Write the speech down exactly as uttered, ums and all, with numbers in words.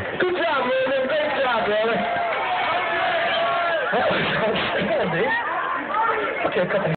Good job, Logan. Great job, brother. That was outstanding. Okay, a couple